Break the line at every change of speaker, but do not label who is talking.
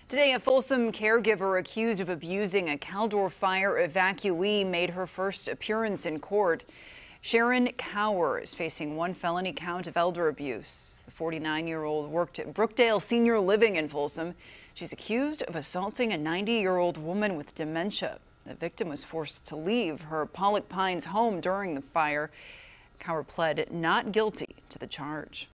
Today, a Folsom caregiver accused of abusing a Caldor fire evacuee made her first appearance in court. Sharon Kaur is facing one felony count of elder abuse. The 49-year-old worked at Brookdale Senior Living in Folsom. She's accused of assaulting a 90-year-old woman with dementia. The victim was forced to leave her Pollock Pines home during the fire. Kaur pled not guilty to the charge.